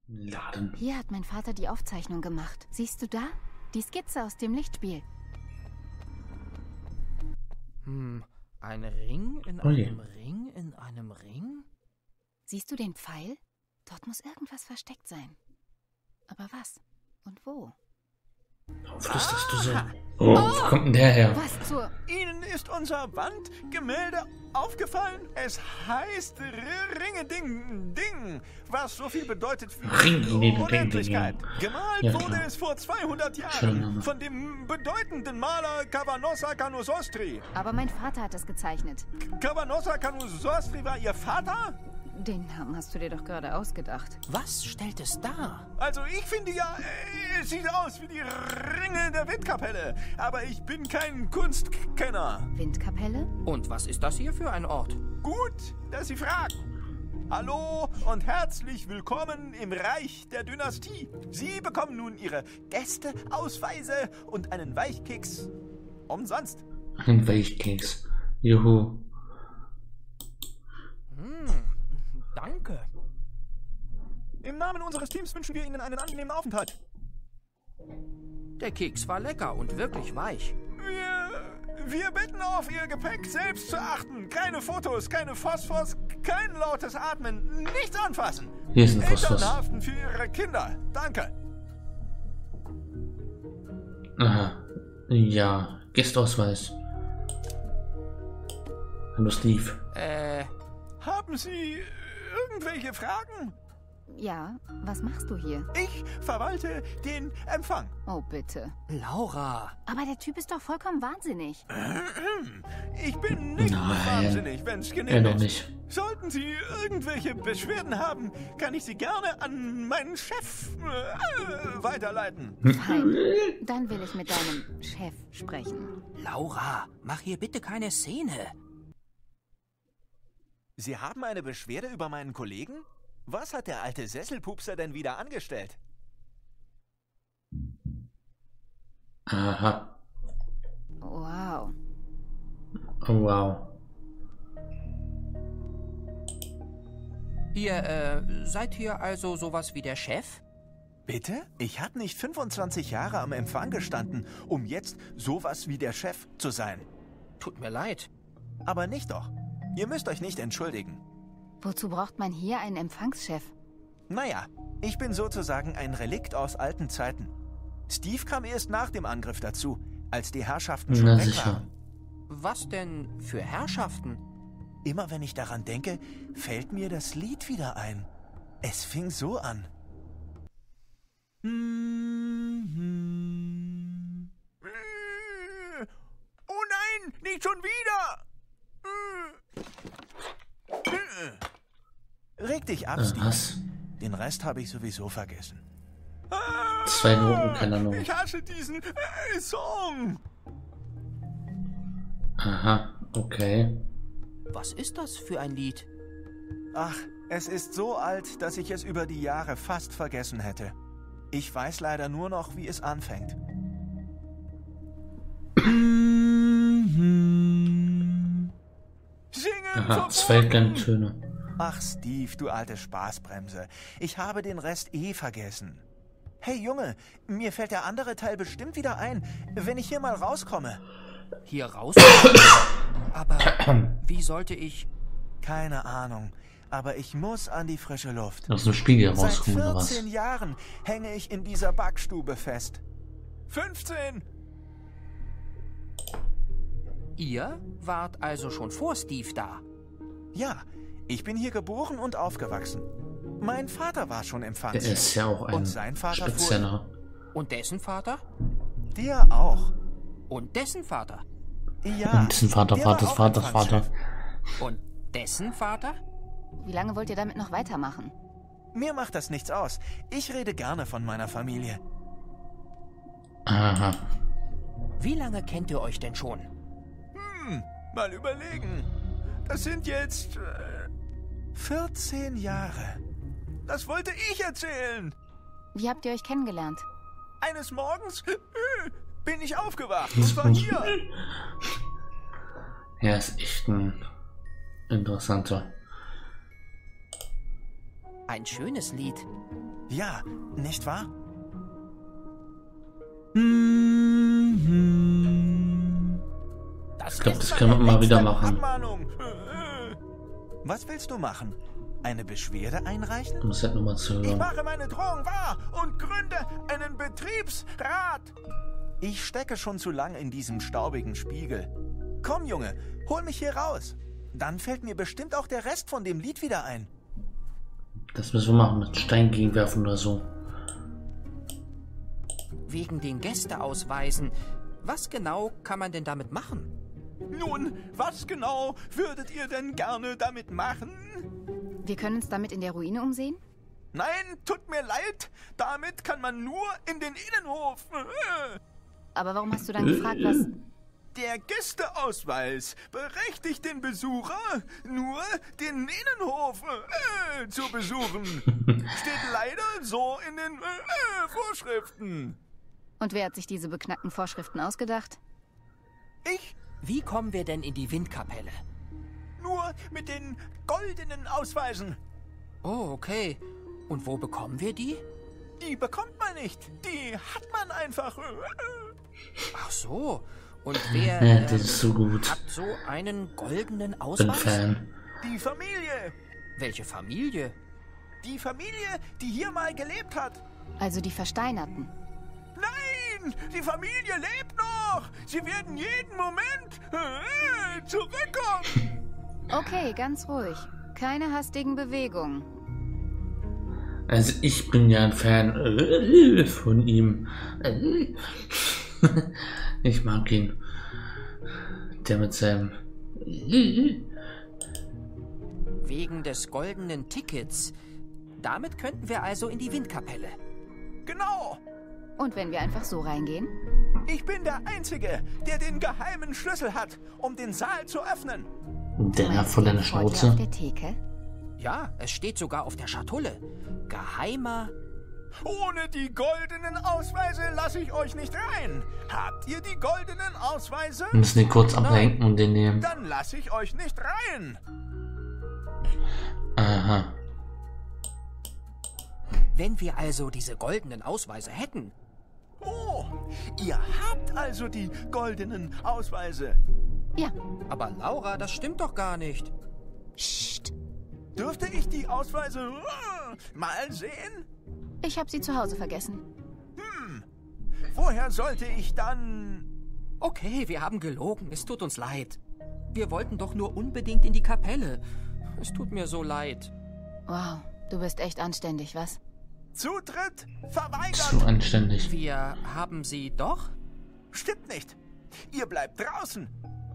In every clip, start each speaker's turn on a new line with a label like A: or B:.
A: Laden.
B: Hier hat mein Vater die Aufzeichnung gemacht. Siehst du da? Die Skizze aus dem Lichtspiel.
C: Ein Ring in einem Ring in einem Ring?
B: Siehst du den Pfeil? Dort muss irgendwas versteckt sein. Aber was? Und wo?
A: Flüsterst du so? Oh, wo kommt denn der her?
B: Was zur...
D: Ihnen ist unser Wandgemälde aufgefallen? Es heißt Ringe-Ding-Ding, was so viel bedeutet wie Unendlichkeit. Gemalt wurde es vor 200 Jahren von dem bedeutenden Maler Cavanosa Canusostri.
B: Aber mein Vater hat es gezeichnet.
D: Cavanosa Canusostri war Ihr Vater?
B: Den Namen hast du dir doch gerade ausgedacht.
C: Was stellt es dar?
D: Also ich finde ja, es sieht aus wie die Ringe der Windkapelle. Aber ich bin kein Kunstkenner.
B: Windkapelle?
C: Und was ist das hier für ein Ort?
D: Gut, dass Sie fragen. Hallo und herzlich willkommen im Reich der Dynastie. Sie bekommen nun Ihre Gästeausweise und einen Weichkeks umsonst.
A: Ein Weichkeks. Juhu.
C: Danke.
D: Im Namen unseres Teams wünschen wir Ihnen einen angenehmen Aufenthalt.
C: Der Keks war lecker und wirklich weich.
D: Wir bitten auf Ihr Gepäck selbst zu achten. Keine Fotos, keine Phosphors, kein lautes Atmen, nichts anfassen.
A: Hier ist ein Phosphor.
D: Eltern haften für Ihre Kinder. Danke.
A: Aha. Ja, Gästeausweis. Hallo Steve.
D: Haben Sie irgendwelche Fragen?
B: Ja, was machst du hier?
D: Ich verwalte den Empfang.
B: Oh, bitte.
C: Laura.
B: Aber der Typ ist doch vollkommen wahnsinnig.
D: Ich bin nicht wahnsinnig, wenn es
A: Er
D: genehm
A: doch
D: ist.
A: nicht.
D: Sollten Sie irgendwelche Beschwerden haben, kann ich Sie gerne an meinen Chef weiterleiten.
B: Fein. Dann will ich mit deinem Chef sprechen.
C: Laura, mach hier bitte keine Szene.
D: Sie haben eine Beschwerde über meinen Kollegen? Was hat der alte Sesselpupser denn wieder angestellt?
A: Aha.
B: Wow.
A: Oh, wow.
C: Ihr, seid ihr also sowas wie der Chef?
D: Bitte? Ich habe nicht 25 Jahre am Empfang gestanden, um jetzt sowas wie der Chef zu sein.
C: Tut mir leid.
D: Aber nicht doch. Ihr müsst euch nicht entschuldigen.
B: Wozu braucht man hier einen Empfangschef?
D: Naja, ich bin sozusagen ein Relikt aus alten Zeiten. Steve kam erst nach dem Angriff dazu, als die Herrschaften schon
A: Na
D: weg
A: sicher.
D: waren.
C: Was denn für Herrschaften?
D: Immer wenn ich daran denke, fällt mir das Lied wieder ein. Es fing so an. Oh nein, nicht schon wieder! Reg dich ab, Steve.
A: Was?
D: Den Rest habe ich sowieso vergessen.
A: 2 Noten, keine Ahnung.
D: Ich hasse diesen Song.
A: Aha, okay.
C: Was ist das für ein Lied?
D: Ach, es ist so alt, dass ich es über die Jahre fast vergessen hätte. Ich weiß leider nur noch, wie es anfängt. Singen
A: Aha, 2
D: verboten.
A: kleine Töne.
D: Ach, Steve, du alte Spaßbremse. Ich habe den Rest vergessen. Hey, Junge, mir fällt der andere Teil bestimmt wieder ein, wenn ich hier mal rauskomme.
C: Hier raus? Aber wie sollte ich...
D: Keine Ahnung, aber ich muss an die frische Luft.
A: Aus dem Spiegel
D: Seit
A: rauskommen oder was?
D: 14 Jahren hänge ich in dieser Backstube fest. 15!
C: Ihr wart also schon vor Steve da?
D: Ja, ich bin hier geboren und aufgewachsen. Mein Vater war schon
A: Der
D: Empfangschef.
A: ist ja auch ein
D: Und sein Vater
A: Spezieller.
C: Und dessen Vater?
D: Der auch.
C: Und dessen Vater?
D: Ja.
A: Und dessen Vater,
D: der war
A: Vaters
D: auch
A: Vaters
D: Empfangschef.
A: Vater.
C: Und dessen Vater?
B: Wie lange wollt ihr damit noch weitermachen?
D: Mir macht das nichts aus. Ich rede gerne von meiner Familie.
A: Aha.
C: Wie lange kennt ihr euch denn schon?
D: Mal überlegen. Das sind jetzt 14 Jahre. Das wollte ich erzählen.
B: Wie habt ihr euch kennengelernt?
D: Eines Morgens bin ich aufgewacht und war hier.
A: Ja, ist echt ein interessanter.
C: Ein schönes Lied.
D: Ja, nicht wahr?
A: Ich glaube, das können wir mal wieder machen.
D: Abmahnung. Was willst du machen? Eine Beschwerde einreichen?
A: Du musst halt nochmal
D: Ich
A: zuhören.
D: mache meine Drohung wahr und gründe einen Betriebsrat. Ich stecke schon zu lang in diesem staubigen Spiegel. Komm, Junge, hol mich hier raus. Dann fällt mir bestimmt auch der Rest von dem Lied wieder ein.
A: Das müssen wir machen, mit Stein gegenwerfen oder so.
C: Wegen den Gästeausweisen. Was genau kann man denn damit machen?
D: Nun, was genau würdet ihr denn gerne damit machen?
B: Wir können uns damit in der Ruine umsehen?
D: Nein, tut mir leid. Damit kann man nur in den Innenhof.
B: Aber warum hast du dann gefragt, was...
D: Der Gästeausweis berechtigt den Besucher, nur den Innenhof zu besuchen. Steht leider so in den Vorschriften.
B: Und wer hat sich diese beknackten Vorschriften ausgedacht?
D: Ich
C: Wie kommen wir denn in die Windkapelle?
D: nur mit den goldenen Ausweisen.
C: Oh, okay. Und wo bekommen wir die?
D: Die bekommt man nicht. Die hat man einfach.
C: Ach so. Und wer
A: Ja, das ist so gut.
C: hat so einen goldenen
A: Bin
C: Ausweis?
A: Fan.
D: Die Familie.
C: Welche Familie?
D: Die Familie, die hier mal gelebt hat.
B: Also die Versteinerten.
D: Nein, die Familie lebt noch. Sie werden jeden Moment zurückkommen.
B: Okay, ganz ruhig. Keine hastigen Bewegungen.
A: Also ich bin ja ein Fan von ihm. Ich mag ihn. Der mit seinem...
C: Wegen des goldenen Tickets. Damit könnten wir also in die Windkapelle.
D: Genau.
B: Und wenn wir einfach so reingehen?
D: Ich bin der Einzige, der den geheimen Schlüssel hat, um den Saal zu öffnen.
A: Der Herr von deiner
B: Vor dir
A: Schnauze.
B: auf der Theke?
C: Ja, es steht sogar auf der Schatulle. Geheimer...
D: Ohne die goldenen Ausweise lasse ich euch nicht rein. Habt ihr die goldenen Ausweise?
A: Wir müssen den kurz ablenken und den nehmen.
D: Dann lasse ich euch nicht rein.
A: Aha.
C: Wenn wir also diese goldenen Ausweise hätten,
D: Oh, ihr habt also die goldenen Ausweise.
B: Ja.
C: aber Laura, das stimmt doch gar nicht.
B: Psst.
D: Dürfte ich die Ausweise mal sehen?
B: Ich habe sie zu Hause vergessen.
D: Woher sollte ich dann...
C: Okay, wir haben gelogen, es tut uns leid. Wir wollten doch nur unbedingt in die Kapelle. Es tut mir so leid.
B: Wow, du bist echt anständig, was?
D: Zutritt verweigert.
A: So anständig.
C: Wir haben sie doch?
D: Stimmt nicht. Ihr bleibt draußen.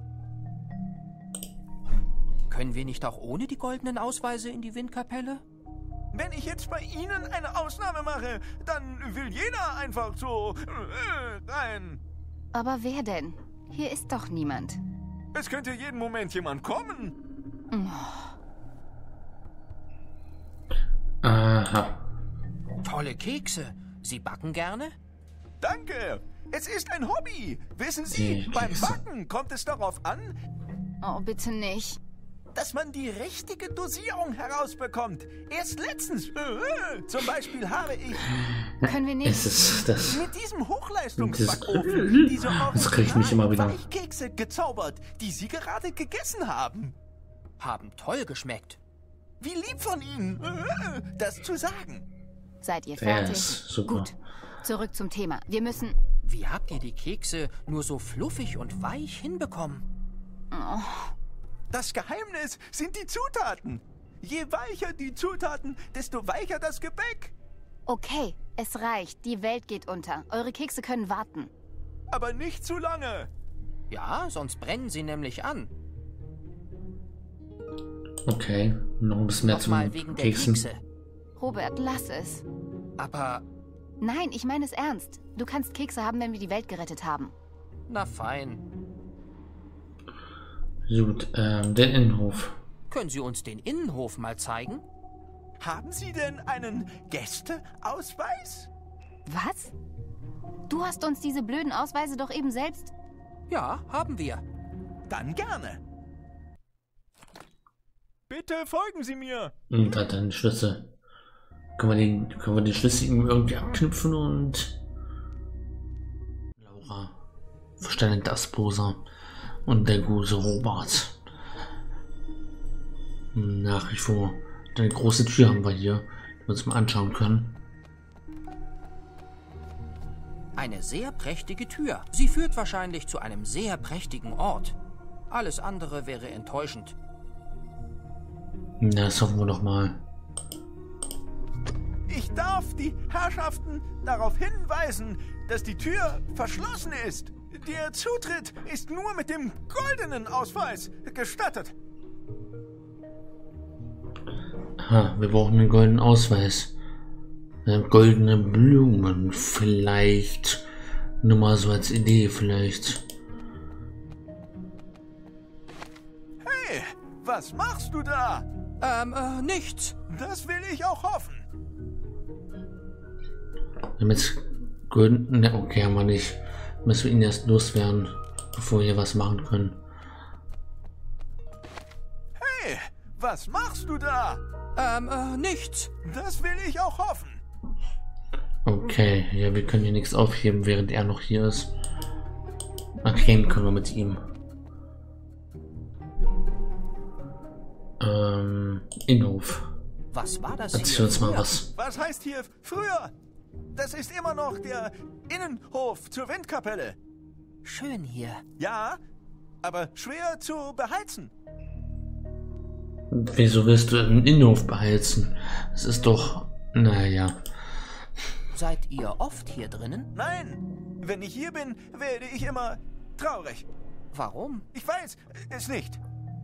C: Können wir nicht auch ohne die goldenen Ausweise in die Windkapelle?
D: Wenn ich jetzt bei Ihnen eine Ausnahme mache, dann will jeder einfach so rein.
B: Aber wer denn? Hier ist doch niemand.
D: Es könnte jeden Moment jemand kommen.
A: Aha.
C: Tolle Kekse. Sie backen gerne?
D: Danke. Es ist ein Hobby. Wissen Sie,
A: Die
D: beim
A: Kekse.
D: Backen kommt es darauf an,
B: Oh, bitte nicht.
D: dass man die richtige Dosierung herausbekommt. Erst letztens, zum Beispiel habe ich
B: Können wir nicht...
A: Es ist das...
D: mit diesem Hochleistungsbackofen diese
A: Das krieg ich mich immer wieder.
D: Weichkekse gezaubert, die Sie gerade gegessen haben.
C: Haben toll geschmeckt.
D: Wie lieb von Ihnen, das zu sagen.
B: Seid ihr
A: Ja,
B: fertig?
A: ist super.
B: Gut. Zurück zum Thema. Wir müssen...
C: Wie habt ihr die Kekse nur so fluffig und weich hinbekommen?
D: Das Geheimnis sind die Zutaten. Je weicher die Zutaten, desto weicher das Gebäck.
B: Okay, es reicht. Die Welt geht unter. Eure Kekse können warten.
D: Aber nicht zu lange.
C: Ja, sonst brennen sie nämlich an.
A: Okay, noch ein bisschen mehr
C: Nochmal
A: zum
C: wegen der
A: Keksen.
C: Kekse.
B: Robert, lass es.
C: Aber,
B: Nein, ich meine es ernst. Du kannst Kekse haben, wenn wir die Welt gerettet haben.
C: na fein.
A: Gut, den Innenhof.
C: Können Sie uns den Innenhof mal zeigen?
D: Haben Sie denn einen Gästeausweis?
B: Was? Du hast uns diese blöden Ausweise doch eben selbst...
C: Ja, haben wir.
D: Dann gerne. Bitte folgen Sie mir.
A: Und hat einen Schlüssel. Können wir den Schlüssel irgendwie anknüpfen und Laura verständigt Asposa und der gute Robert. Nach wie vor. Eine große Tür haben wir hier, die wir uns mal anschauen können.
C: Eine sehr prächtige Tür. Sie führt wahrscheinlich zu einem sehr prächtigen Ort. Alles andere wäre enttäuschend.
A: Na, das hoffen wir doch mal.
D: Ich darf die Herrschaften darauf hinweisen, dass die Tür verschlossen ist. Der Zutritt ist nur mit dem goldenen Ausweis gestattet.
A: Aha, wir brauchen einen goldenen Ausweis. Goldene Blumen vielleicht. Nur mal so als Idee vielleicht.
D: Hey, was machst du da?
C: Nichts.
D: Das will ich auch hoffen.
A: Damit golden... Ne, okay, haben wir nicht. Müssen wir ihn erst loswerden, bevor wir hier was machen können.
D: Hey, was machst du da?
C: Nichts.
D: Das will ich auch hoffen.
A: Okay, ja, wir können hier nichts aufheben, während er noch hier ist. Reden können wir mit ihm. Innenhof.
C: Was war das
A: Erzähl
C: hier
A: uns mal
C: früher?
A: was.
D: Was heißt hier früher? Das ist immer noch der Innenhof zur Windkapelle.
C: Schön hier.
D: Ja, aber schwer zu beheizen.
A: Wieso willst du einen Innenhof beheizen? Das ist doch... Naja.
C: Seid ihr oft hier drinnen?
D: Nein, wenn ich hier bin, werde ich immer traurig.
C: Warum?
D: Ich weiß es nicht.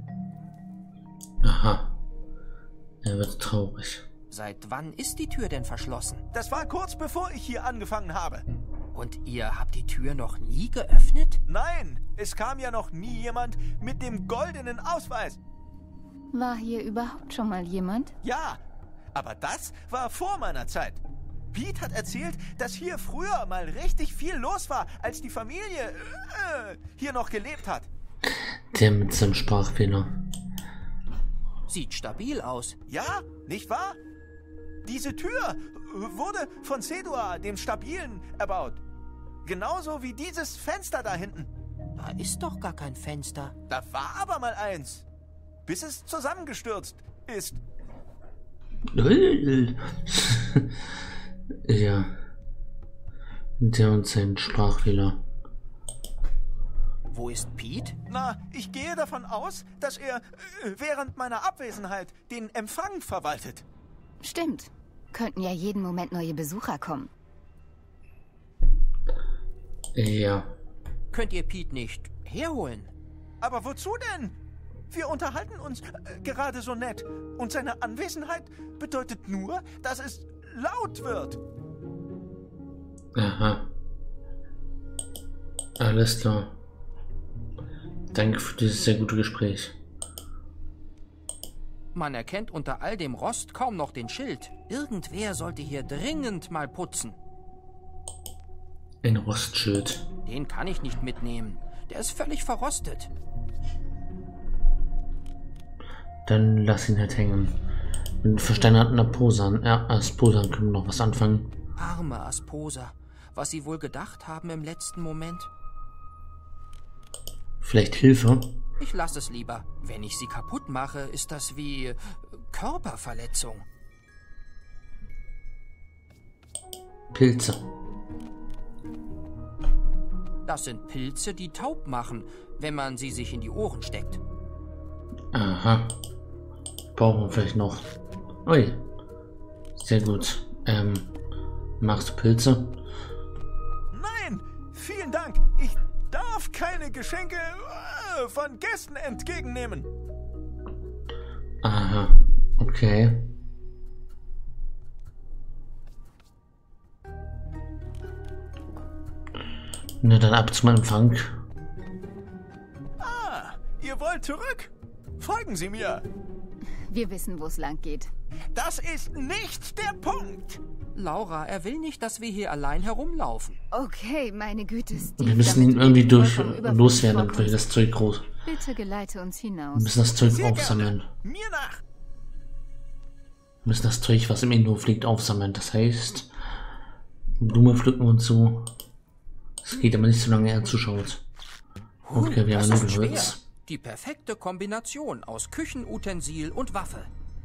A: Aha. Er wird traurig.
C: Seit wann ist die Tür denn verschlossen?
D: Das war kurz bevor ich hier angefangen habe.
C: Und ihr habt die Tür noch nie geöffnet?
D: Nein, es kam ja noch nie jemand mit dem goldenen Ausweis.
B: War hier überhaupt schon mal jemand?
D: Ja, aber das war vor meiner Zeit. Pete hat erzählt, dass hier früher mal richtig viel los war, als die Familie hier noch gelebt hat.
A: Der mit seinem Sprachfehler.
C: Sieht stabil aus.
D: Ja, nicht wahr? Diese Tür wurde von Sedua, dem Stabilen, erbaut. Genauso wie dieses Fenster da hinten.
C: Da ist doch gar kein Fenster.
D: Da war aber mal eins. Bis es zusammengestürzt ist.
A: Ja. Der und sein Sprachfehler.
C: Wo ist Pete?
D: Na, ich gehe davon aus, dass er während meiner Abwesenheit den Empfang verwaltet.
B: Stimmt. Könnten ja jeden Moment neue Besucher kommen.
A: Ja.
C: Könnt ihr Pete nicht herholen?
D: Aber wozu denn? Wir unterhalten uns gerade so nett. Und seine Anwesenheit bedeutet nur, dass es laut wird.
A: Aha. Alles klar. Danke für dieses sehr gute Gespräch.
C: Man erkennt unter all dem Rost kaum noch den Schild. Irgendwer sollte hier dringend mal putzen.
A: Ein Rostschild.
C: Den kann ich nicht mitnehmen. Der ist völlig verrostet.
A: Dann lass ihn halt hängen. Mit versteinerten Asposan. Ja, Asposan können wir noch was anfangen.
C: Arme Asposa. Was sie wohl gedacht haben im letzten Moment.
A: Vielleicht Hilfe?
C: Ich lasse es lieber. Wenn ich sie kaputt mache, ist das wie Körperverletzung.
A: Pilze.
C: Das sind Pilze, die taub machen, wenn man sie sich in die Ohren steckt.
A: Aha. Brauchen wir vielleicht noch. Ui. Sehr gut. Magst du Pilze?
D: Nein, vielen Dank. Ich darf keine Geschenke von Gästen entgegennehmen.
A: Aha. Okay. Na dann ab zum Empfang.
D: Ah, ihr wollt zurück? Folgen Sie mir.
B: Wir wissen, wo es lang geht.
D: Das ist nicht der Punkt.
C: Laura, er will nicht, dass wir hier allein herumlaufen.
B: Okay, meine Güte, Steve.
A: Wir müssen ihn irgendwie loswerden, damit wir das Zeug groß.
B: Bitte geleite uns hinaus.
A: Wir müssen das Zeug
D: Sehr
A: aufsammeln.
D: gerne. Mir nach.
A: Wir müssen das Zeug, was im Innenhof liegt, aufsammeln. Das heißt, Blume pflücken und so. Es geht aber nicht so lange, er zuschaut. Okay, wir haben Nudelholz.
C: Die perfekte Kombination aus Küchenutensil und Waffe.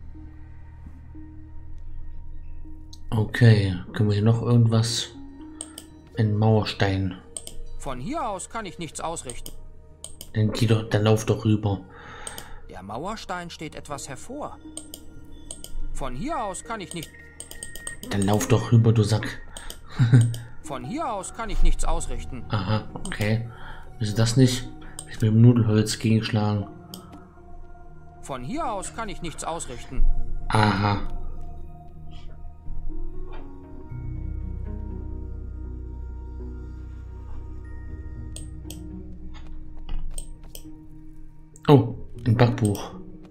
A: Okay, können wir hier noch irgendwas? Ein Mauerstein.
C: Von hier aus kann ich nichts ausrichten.
A: Dann lauf doch rüber.
C: Der Mauerstein steht etwas hervor. Von hier aus kann ich nicht...
A: Dann lauf doch rüber, du Sack.
C: Von hier aus kann ich nichts ausrichten.
A: Aha, okay. Ist das nicht? Ich will mit dem Nudelholz gegenschlagen.
C: Von hier aus kann ich nichts ausrichten.
A: Aha. Oh, ein Backbuch.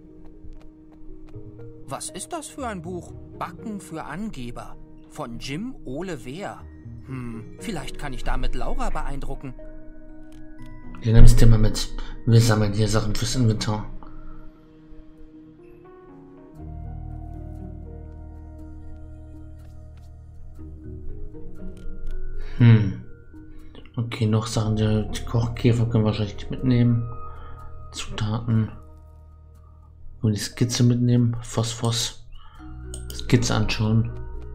C: Was ist das für ein Buch? Backen für Angeber. Von Jim Ole Wehr. Vielleicht kann ich damit Laura beeindrucken.
A: Ja, nimmst du mal mit. Wir sammeln hier Sachen fürs Inventar. Okay, noch Sachen, die Kochkäfer können wir wahrscheinlich mitnehmen. Zutaten. Und die Skizze mitnehmen. Phosphos. Skizze anschauen.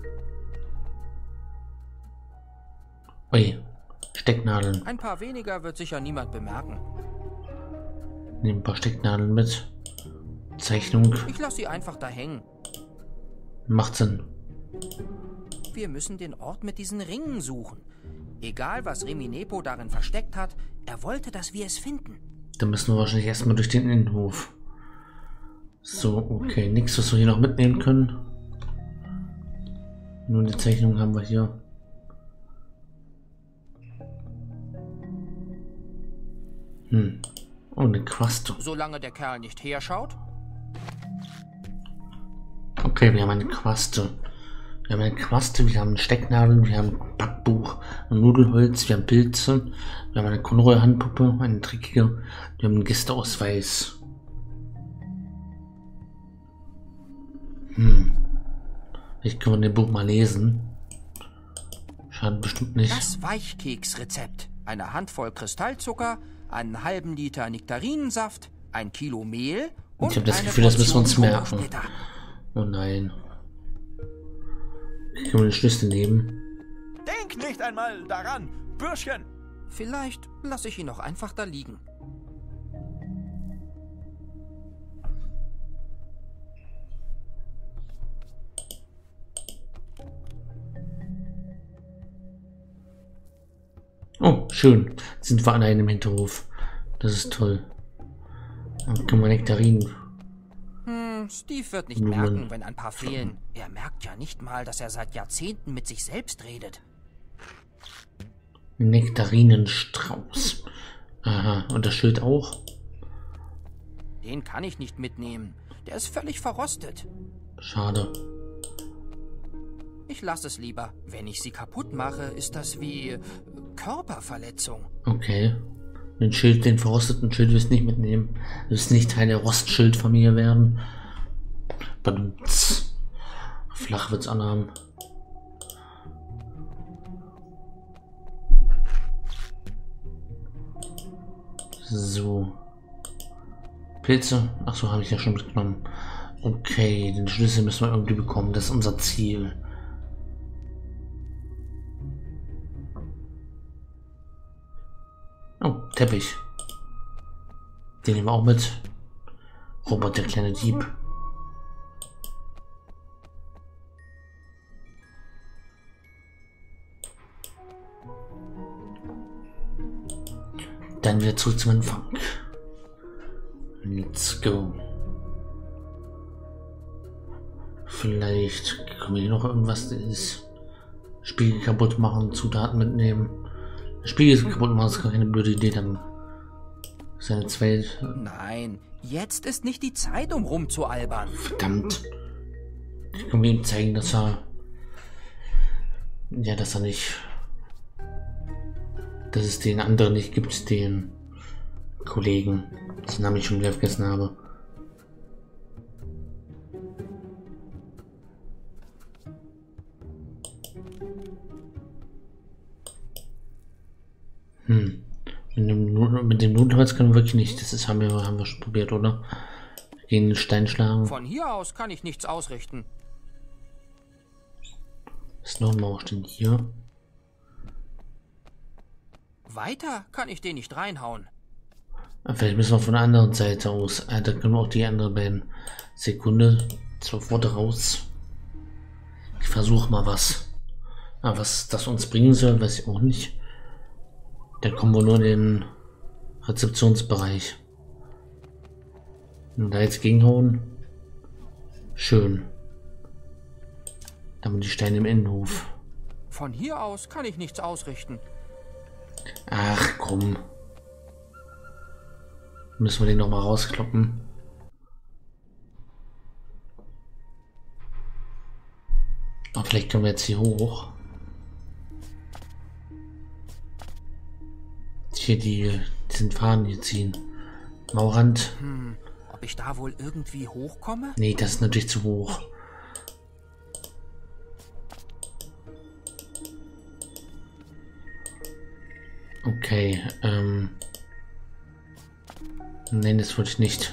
A: Ui. Stecknadeln.
C: Ein paar weniger wird sicher niemand bemerken.
A: Nehmen ein paar Stecknadeln mit. Zeichnung.
C: Ich lasse sie einfach da hängen.
A: Macht Sinn.
C: Wir müssen den Ort mit diesen Ringen suchen. Egal, was Reminepo darin versteckt hat, er wollte, dass wir es finden.
A: Dann müssen wir wahrscheinlich erstmal durch den Innenhof. So, okay. Nichts, was wir hier noch mitnehmen können. Nur die Zeichnung haben wir hier. Oh, eine Quaste.
C: Solange der Kerl nicht herschaut.
A: Okay, wir haben eine Quaste. Wir haben eine Quaste, wir haben Stecknadeln, wir haben ein Backbuch, ein Nudelholz, wir haben Pilze, wir haben eine Konroi-Handpuppe, eine dreckige, wir haben einen Gästeausweis. Vielleicht können wir den Buch mal lesen. Schadet bestimmt nicht.
C: Das Weichkeksrezept. Eine Handvoll Kristallzucker, einen halben Liter Nektarinensaft, 1 Kilo Mehl und
A: ich habe das Gefühl, das müssen wir uns merken.
C: Schokoschnitter.
A: Oh nein. Können wir den Schlüssel nehmen?
D: Denk nicht einmal daran, Bürschchen.
C: Vielleicht lasse ich ihn noch einfach da liegen.
A: Oh, schön. Jetzt sind wir allein im Hinterhof. Das ist toll. Dann können wir Nektarinen.
C: Steve wird nicht merken, wenn ein paar fehlen. Er merkt ja nicht mal, dass er seit Jahrzehnten mit sich selbst redet.
A: Nektarinenstrauß. Aha, und das Schild auch?
C: Den kann ich nicht mitnehmen. Der ist völlig verrostet.
A: Schade.
C: Ich lasse es lieber. Wenn ich sie kaputt mache, ist das wie Körperverletzung.
A: Okay. Den Schild, den verrosteten Schild wirst du nicht mitnehmen. Du wirst nicht Teil der Rostschildfamilie werden. Badumts. Flach wird's anhaben. So. Pilze. Achso, habe ich ja schon mitgenommen. Okay, den Schlüssel müssen wir irgendwie bekommen. Das ist unser Ziel. Oh, Teppich. Den nehmen wir auch mit. Robert, der kleine Dieb. Dann wieder zurück zum Empfang. Let's go. Vielleicht können wir hier noch irgendwas, das Spiegel kaputt machen, Zutaten mitnehmen. Das Spiegel kaputt machen ist gar keine blöde Idee, dann ist eine zweite.
C: Nein, jetzt ist nicht die Zeit, um rumzualbern.
A: Verdammt. Ich kann mir ihm zeigen, dass er. Ja, dass er nicht. Dass es den anderen nicht gibt, den Kollegen, dessen Namen ich schon wieder vergessen habe. Mit dem Nudelholz können wir wirklich nicht. Das haben wir schon probiert, oder? Gegen den Stein schlagen.
C: Von hier aus kann ich nichts ausrichten.
A: Ist noch ein Mauer stehen hier.
C: Weiter kann ich den nicht reinhauen.
A: Vielleicht müssen wir von der anderen Seite aus. Da können wir auch die anderen beiden. Sekunde. Sofort raus. Ich versuche mal was. Aber was das uns bringen soll, weiß ich auch nicht. Dann kommen wir nur in den Rezeptionsbereich. Und da jetzt gegenhauen. Schön. Dann haben wir die Steine im Innenhof.
C: Von hier aus kann ich nichts ausrichten.
A: Ach komm. Müssen wir den noch mal rauskloppen. Aber vielleicht können wir jetzt hier hoch. Hier diesen Faden hier ziehen. Maurand.
C: Ob ich da wohl irgendwie hochkomme?
A: Nee, das ist natürlich zu hoch. Okay, nein, das wollte ich nicht.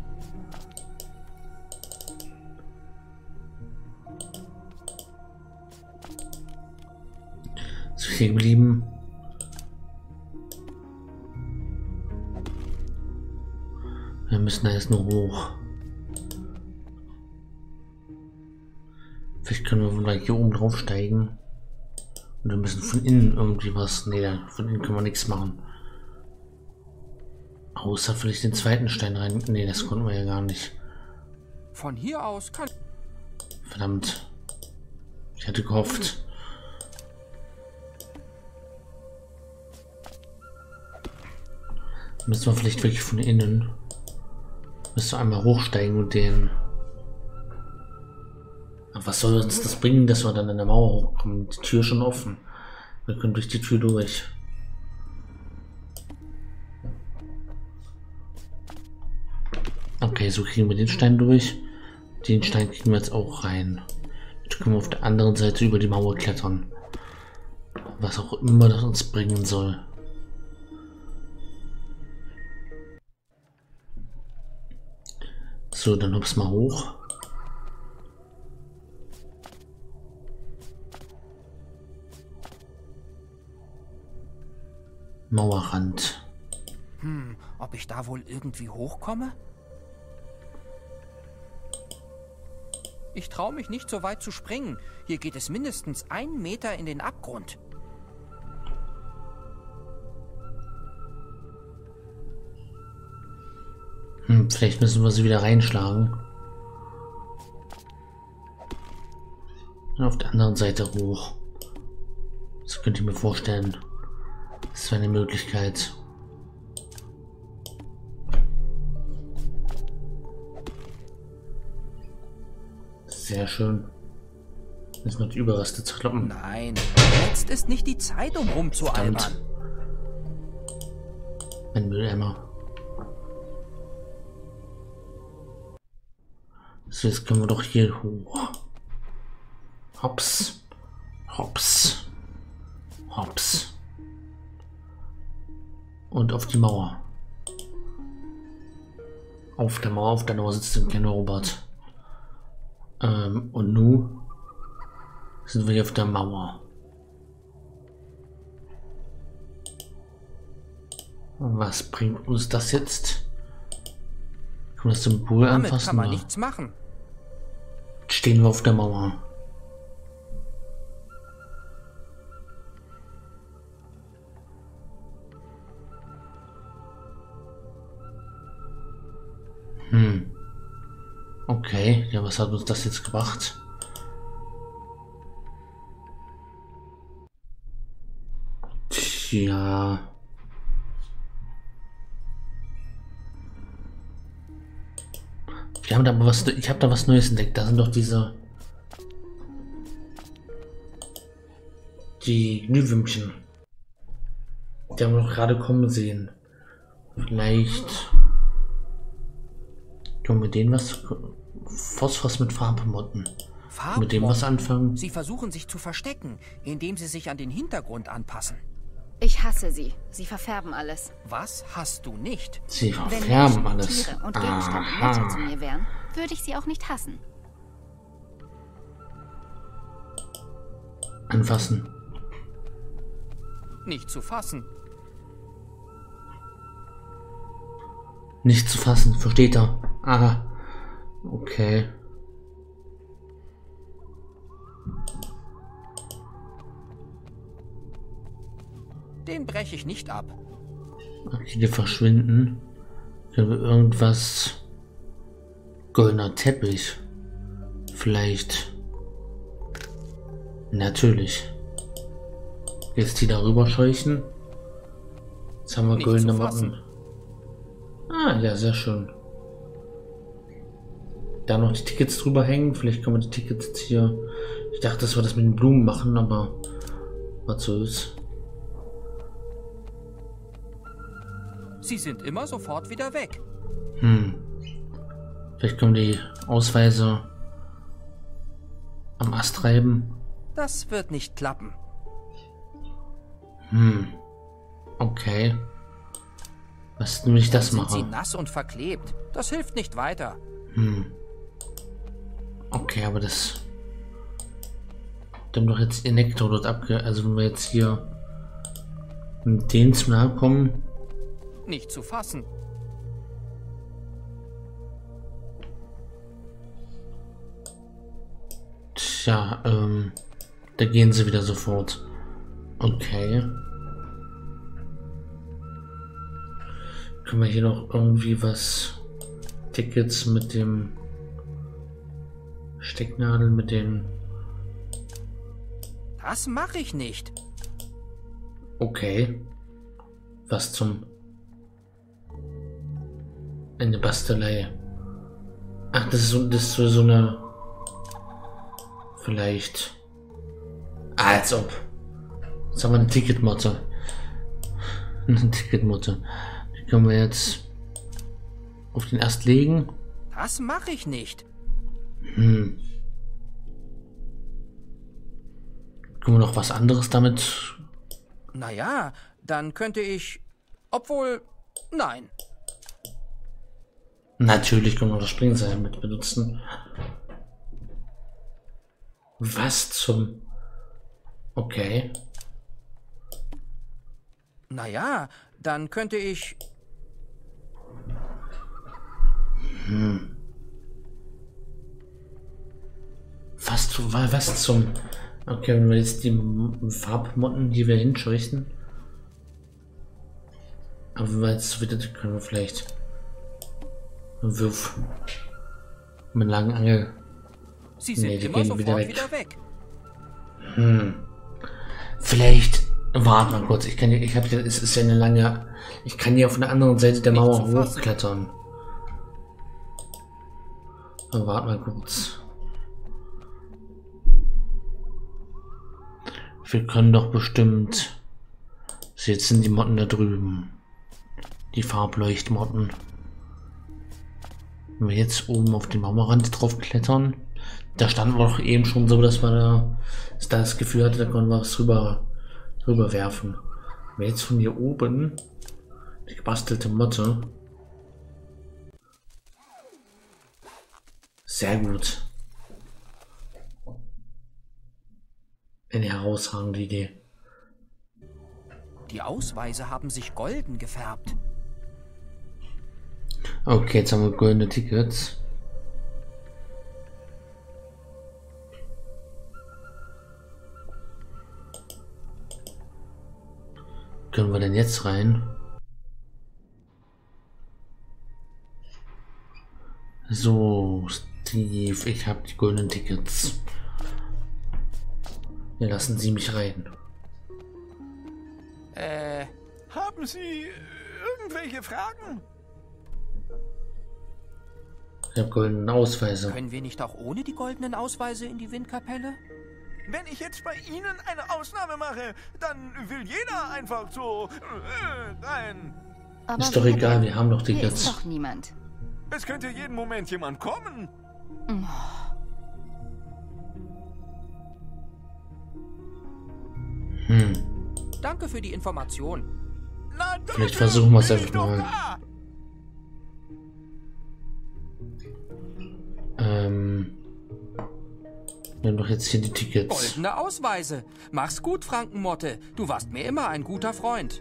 A: So hier geblieben. Wir müssen da jetzt nur hoch. Vielleicht können wir vielleicht hier oben drauf steigen. Und wir müssen von innen irgendwie was. Nee, von innen können wir nichts machen. Außer vielleicht den zweiten Stein rein. Nee, das konnten wir ja gar nicht.
C: Von hier aus kann...
A: Verdammt. Ich hatte gehofft. Müssen wir vielleicht wirklich von innen. Müssen wir einmal hochsteigen und den... Aber was soll uns das bringen, dass wir dann an der Mauer hochkommen? Die Tür schon offen. Wir können durch die Tür durch. Okay, so kriegen wir den Stein durch. Den Stein kriegen wir jetzt auch rein. Jetzt können wir auf der anderen Seite über die Mauer klettern. Was auch immer das uns bringen soll. So, dann hüpf's mal hoch. Mauerrand.
C: Ob ich da wohl irgendwie hochkomme? Ich traue mich nicht so weit zu springen. Hier geht es mindestens 1 Meter in den Abgrund.
A: Vielleicht müssen wir sie wieder reinschlagen. Und auf der anderen Seite hoch. Das könnte ich mir vorstellen. Das wäre eine Möglichkeit. Sehr schön. Jetzt noch die Überreste zu kloppen.
C: Nein, jetzt ist nicht die Zeit, um rumzualbern.
A: Ein Mülleimer. So, jetzt können wir doch hier hoch. Hops. Hops. Hops. Und auf die Mauer. Auf der Mauer sitzt ein kleiner Robert. Und nun sind wir hier auf der Mauer. Was bringt uns das jetzt? Können wir das Symbol anfassen?
C: Damit kann man nichts machen.
A: Stehen wir auf der Mauer. Okay, ja, was hat uns das jetzt gebracht? Tja. Wir haben da aber was, ich habe da was Neues entdeckt. Da sind doch die Glühwürmchen. Die haben wir noch gerade kommen sehen. Vielleicht können wir denen was Phosphorus mit Farbe motten. mit dem was anfangen?
C: Sie versuchen sich zu verstecken, indem sie sich an den Hintergrund anpassen.
B: Ich hasse sie. Sie verfärben alles.
C: Was hast du nicht?
A: Sie
B: Wenn
A: verfärben
B: Menschen,
A: alles.
B: Tiere und Gegenstände netter zu mir wären, würde ich sie auch nicht hassen.
A: Anfassen.
C: Nicht zu fassen.
A: Nicht zu fassen, versteht er. Aha. Okay.
C: Den breche ich nicht ab.
A: Okay, die verschwinden. Irgendwas. Goldener Teppich. Vielleicht. Natürlich. Jetzt die darüber scheuchen. Jetzt haben wir
C: Nicht
A: goldene
C: zu fassen.
A: Motten. Ah, ja, sehr schön. Da noch die Tickets drüber hängen. Vielleicht können wir die Tickets jetzt hier. Ich dachte, dass wir das mit den Blumen machen, aber was soll's.
C: Sie sind immer sofort wieder weg.
A: Vielleicht können wir die Ausweise am Ast reiben.
C: Das wird nicht klappen.
A: Okay. Was wenn ich das
C: Sind sie
A: mache?
C: nass und verklebt? Das hilft nicht weiter.
A: Okay, aber das. Die haben doch jetzt ihr Nektar dort Also wenn wir jetzt hier mit denen zu nahe kommen.
C: Nicht zu fassen.
A: Tja, da gehen sie wieder sofort. Okay. Können wir hier noch irgendwie was? Tickets mit dem Stecknadeln, mit den.
C: Das mache ich nicht.
A: Okay. Was zum. Eine Bastelei. Ach, das ist so eine. Vielleicht. Als ob. Jetzt haben wir eine Ticketmotte. Eine Ticketmotte. Die können wir jetzt auf den Ast legen.
C: Das mache ich nicht.
A: Können wir noch was anderes damit?
C: Naja, dann könnte ich... Obwohl... Nein.
A: Natürlich können wir das Springseil mit benutzen. Was zum... Okay.
C: Naja, dann könnte ich...
A: Was zum... Okay, wenn wir jetzt die Farbmotten, die wir hinscheuchen. Aber wenn wir jetzt wieder, können wir vielleicht... Wirf. Mit langen Angel.
C: Sie sind
A: Nee, die
C: immer
A: gehen
C: sofort
A: wieder weg.
C: weg.
A: Vielleicht... Warte mal kurz, es ist ja eine lange... Ich kann hier auf der anderen Seite der
C: Nicht
A: Mauer
C: zu fassen.
A: hochklettern. Aber warte mal kurz. Wir können doch bestimmt... So, jetzt sind die Motten da drüben. Die Farbleuchtmotten. Wenn wir jetzt oben auf den Mauerrand drauf klettern, da standen wir doch eben schon so, dass man da das Gefühl hatte, da konnten wir was rüber werfen. Wenn wir jetzt von hier oben die gebastelte Motte. Sehr gut. Eine herausragende Idee.
C: Die Ausweise haben sich golden gefärbt.
A: Okay, jetzt haben wir goldene Tickets. Können wir denn jetzt rein? So, Steve, ich habe die goldenen Tickets. Ja, lassen Sie mich rein.
D: Haben Sie irgendwelche Fragen?
A: Ich habe goldene Ausweise.
C: Können wir nicht auch ohne die goldenen Ausweise in die Windkapelle?
D: Wenn ich jetzt bei Ihnen eine Ausnahme mache, dann will jeder einfach so rein.
B: Aber
A: Ist doch
B: wer
A: egal,
B: denn?
A: wir haben doch
B: Hier
A: Tickets.
B: ist doch niemand.
D: Es könnte jeden Moment jemand kommen.
C: Danke für die Information.
D: Na,
A: Vielleicht versuchen wir es einfach mal. Wir haben doch jetzt hier die Tickets.
C: Goldene Ausweise. Mach's gut, Frankenmotte. Du warst mir immer ein guter Freund.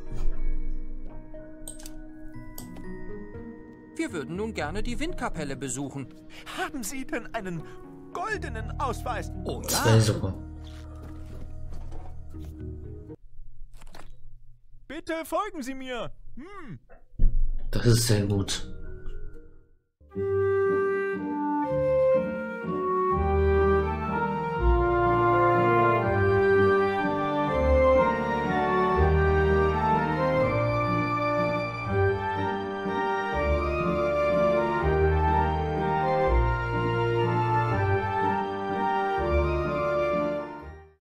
C: Wir würden nun gerne die Windkapelle besuchen.
D: Haben Sie denn einen goldenen Ausweis?
C: Oh
A: Das wäre
C: ja.
A: super.
D: Bitte folgen Sie mir.
A: Das ist sehr gut.